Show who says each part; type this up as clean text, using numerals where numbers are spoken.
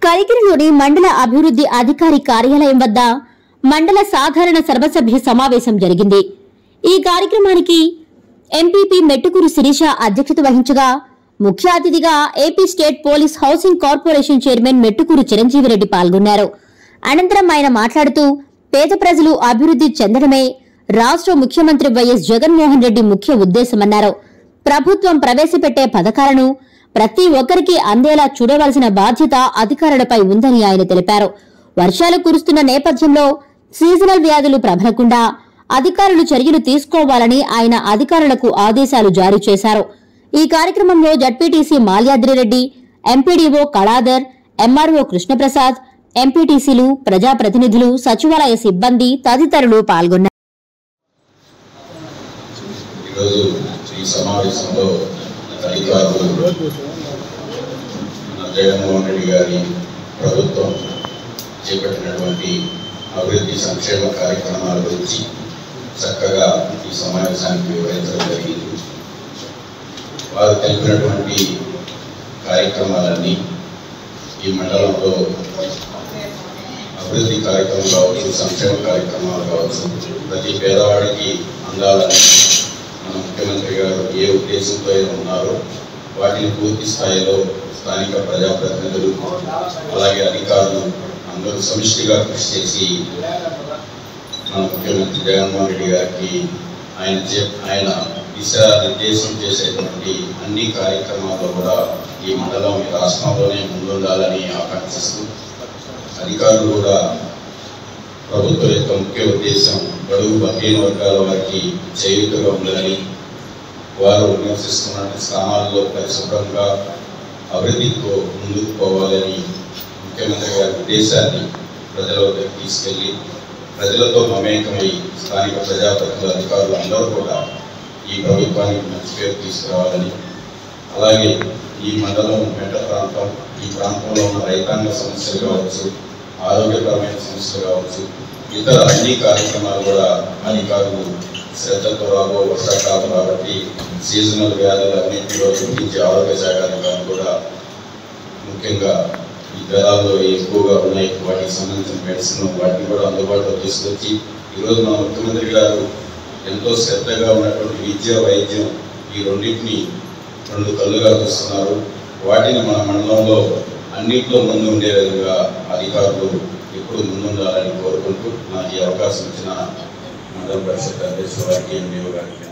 Speaker 1: కరిగిరిలోని మండల అభివృద్ధి అధికారి కార్యాలయం వద్ద మండల సాధారణ సర్వసభ్య సమావేశం జరిగింది. ఈ కార్యక్రమానికి ఎంపీపీ మెట్టుకూరు శిరీష అధ్యక్షత వహించగా ముఖ్య అతిథిగా AP state police housing corporation chairman Mettukuru Chiranjeevi Reddy పాల్గొన్నారు. అనంతరం ఆయన మాట్లాడుతూ పేద ప్రజలు అభివృద్ధి చెందడమే రాష్ట్ర ముఖ్యమంత్రి వైఎస్ జగన్మోహన్ రెడ్డి ముఖ్య ఉద్దేశమన్నారు. ప్రభుత్వం ప్రవేశపెట్టే పథకాలను ప్రతి ఒక్కరికి అందేలా చూడవలసిన బాధ్యత అధికారులపై ఉందని ఆయన తెలిపారు. వర్షాలు కురుస్తున్న నేపథ్యంలో సీజనల్ వ్యాధులు ప్రబలకుండా అధికారులు చర్యలు తీసుకోవాలని ఆయన అధికారులకు ఆదేశాలు జారీ చేశారు. ఈ కార్యక్రమంలో ZPTC Malyadri Reddy, MPDO Kaladhar, MRO Krishna Prasad, ఎంపీటీసీలు, ప్రజాప్రతినిధులు, సచివాలయ సిబ్బంది తదితరులు పాల్గొన్నారు.
Speaker 2: జగన్మోహన్ రెడ్డి గారి ప్రభుత్వం చేపట్టినటువంటి అభివృద్ధి సంక్షేమ కార్యక్రమాల గురించి చక్కగా ఈ సమావేశానికి వివరించడం జరిగింది. వారు తెలిపినటువంటి కార్యక్రమాలన్నీ ఈ మండలంలో అభివృద్ధి కార్యక్రమం కావచ్చు, సంక్షేమ కార్యక్రమాలు కావచ్చు, ప్రతి పేదవాడికి అందాలని మన ముఖ్యమంత్రి గారు ఏ ఉద్దేశంతో ఉన్నారో వాటిని పూర్తి స్థాయిలో స్థానిక ప్రజాప్రతినిధులు అలాగే అధికారులు అందరూ సమిష్టిగా కృషి చేసి మన ముఖ్యమంత్రి జగన్మోహన్ రెడ్డి గారికి ఆయన దిశానిర్దేశం చేసేటువంటి అన్ని కార్యక్రమాల్లో కూడా ఈ మండలం ఈ రాష్ట్రంలోనే ముందుండాలని ఆకాంక్షిస్తూ అధికారులు కూడా ప్రభుత్వం యొక్క ముఖ్య ఉద్దేశం బడుగు బలహీన వర్గాల వారికి చేయూతగా ఉండాలని, వారు నివసిస్తున్న స్థానాల్లో పరిశుభ్రంగా అభివృద్ధితో ముందుకు పోవాలని ముఖ్యమంత్రి గారి ఉద్దేశాన్ని ప్రజల వద్దకు తీసుకెళ్లి ప్రజలతో మమేకమై స్థానిక ప్రజాప్రతినిధుల అధికారులు అందరూ కూడా ఈ ప్రభుత్వానికి మంచి పేరు తీసుకురావాలని, అలాగే ఈ మండలం మెట్ట ప్రాంతం, ఈ ప్రాంతంలో ఉన్న రైతాంగ సమస్యలు కావచ్చు, ఆరోగ్యపరమైన సమస్యలు కావచ్చు, ఇతర అన్ని కార్యక్రమాలు కూడా అధికారులు శ్రద్ధతో రాబో వర్షాకాలం కాబట్టి సీజనల్ వ్యాధులు అన్నింటిలో గుర్తించి ఆరోగ్య శాఖ అధికారులు కూడా ముఖ్యంగా ఈ జ్వరాల్లో ఎక్కువగా ఉన్నాయి, వాటికి సంబంధించిన మెడిసిన్ వాటిని కూడా అందుబాటులో తీసుకొచ్చి ఈరోజు మన ముఖ్యమంత్రి గారు ఎంతో శ్రద్ధగా ఉన్నటువంటి విద్య, వైద్యం ఈ రెండింటిని రెండు కళ్ళుగా చూస్తున్నారు. వాటిని మన మండలంలో అన్నింటిలో ముందు ఉండే విధంగా అధికారులు ఎప్పుడు ముందుండాలని కోరుకుంటూ నాకు ఈ అవకాశం ఇచ్చిన మండల పరిషత్ అధ్యక్షుడు ఎంపీఓ గారికి